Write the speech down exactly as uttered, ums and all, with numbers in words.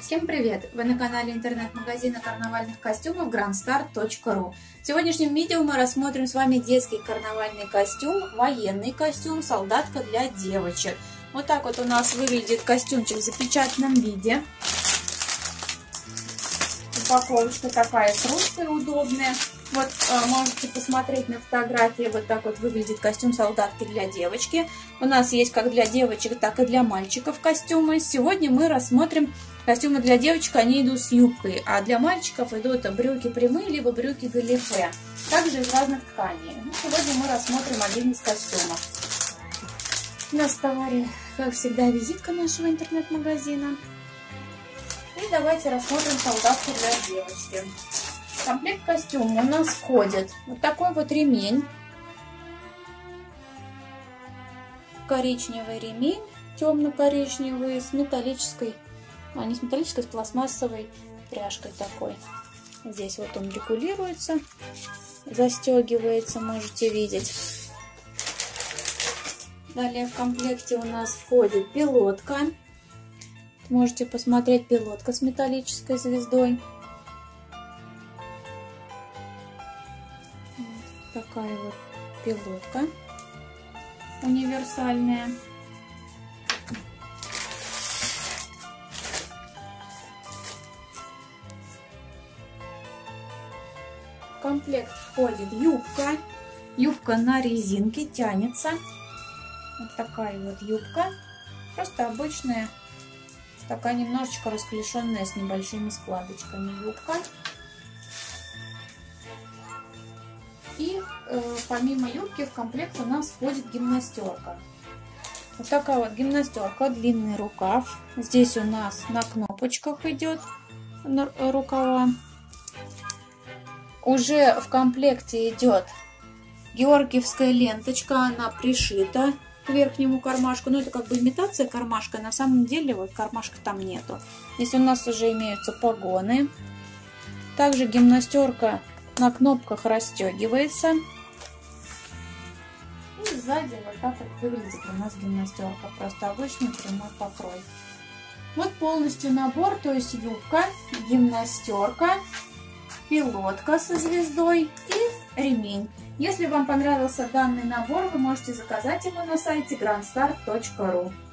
Всем привет! Вы на канале интернет-магазина карнавальных костюмов грандстар точка ру. В сегодняшнем видео мы рассмотрим с вами детский карнавальный костюм, военный костюм, солдатка для девочек. Вот так вот у нас выглядит костюмчик в запечатанном виде. Упаковочка такая с ручкой удобная. Вот э, можете посмотреть на фотографии, вот так вот выглядит костюм солдатки для девочки. У нас есть как для девочек, так и для мальчиков костюмы. Сегодня мы рассмотрим костюмы для девочек, они идут с юбкой, а для мальчиков идут брюки прямые, либо брюки галифе. Также из разных тканей. Ну, сегодня мы рассмотрим один из костюмов. У нас в товаре, как всегда, визитка нашего интернет-магазина. И давайте рассмотрим солдатку для девочки. В комплект костюма у нас входит вот такой вот ремень. Коричневый ремень, темно-коричневый, с металлической, а не с металлической, с пластмассовой пряжкой такой. Здесь вот он регулируется, застегивается, можете видеть. Далее в комплекте у нас входит пилотка. Можете посмотреть, пилотка с металлической звездой. Такая вот пилотка универсальная. В комплект входит юбка. Юбка на резинке, тянется. Вот такая вот юбка. Просто обычная, такая немножечко расклешенная с небольшими складочками юбка. И э, помимо юбки в комплект у нас входит гимнастерка. Вот такая вот гимнастерка, длинный рукав. Здесь у нас на кнопочках идет рукава. Уже в комплекте идет георгиевская ленточка, она пришита к верхнему кармашку. Но это как бы имитация кармашка, на самом деле вот кармашка там нету. Здесь у нас уже имеются погоны. Также гимнастерка на кнопках расстегивается. И сзади вот так вот выглядит у нас гимнастерка. Просто обычный прямой покрой. Вот полностью набор, то есть юбка, гимнастерка, пилотка со звездой и ремень. Если вам понравился данный набор, вы можете заказать его на сайте грандстар точка ру.